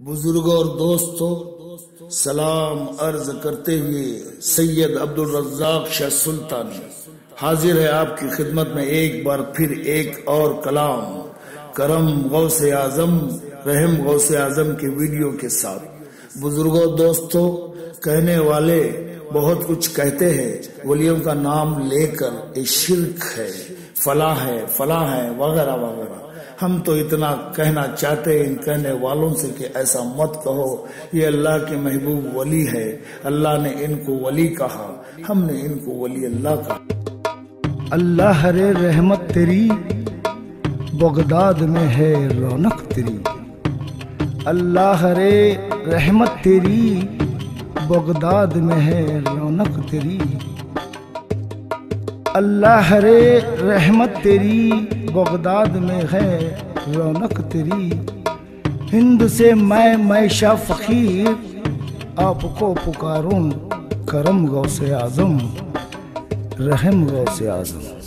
बुजुर्गों और दोस्तों, सलाम अर्ज करते हुए सैयद अब्दुल रज़्ज़ाक़ शाह सुल्तानी हाजिर है आपकी खिदमत में एक बार फिर एक और कलाम करम गौसे आजम रहम गौसे आजम के वीडियो के साथ। बुजुर्गों दोस्तों, कहने वाले बहुत कुछ कहते हैं वलियों का नाम लेकर, ये शिर्क है, फलाह है वगैरह वगैरह। हम तो इतना कहना चाहते हैं इन कहने वालों से कि ऐसा मत कहो, ये अल्लाह के महबूब वली है, अल्लाह ने इनको वली कहा, हमने इनको वली अल्लाह कहा। अल्लाह रे रहमत तेरी बगदाद में है रौनक तेरी, अल्लाह रे रहमत तेरी बगदाद में है रौनक तेरी, अल्लाह रे रहमत तेरी बगदाद में है रौनक तेरी। हिंद से मैं शाह फकीर आपको पुकारूं, करम गौसे आजम रहम गौसे आजम।